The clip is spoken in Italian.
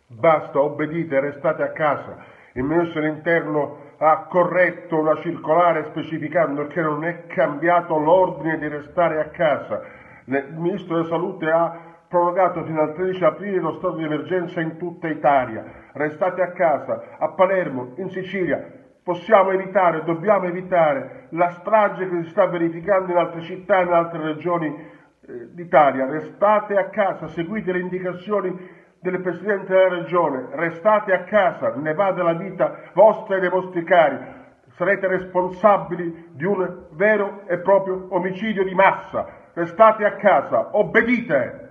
Basta, obbedite, restate a casa. Il ministro dell'Interno ha corretto una circolare specificando che non è cambiato l'ordine di restare a casa. Il ministro della Salute ha prorogato fino al 13 aprile lo stato di emergenza in tutta Italia. Restate a casa. A Palermo, in Sicilia, possiamo evitare, dobbiamo evitare la strage che si sta verificando in altre città e in altre regioni d'Italia. Restate a casa, seguite le indicazioni del Presidente della Regione, restate a casa, ne va della vita vostra e dei vostri cari, sarete responsabili di un vero e proprio omicidio di massa, restate a casa, obbedite!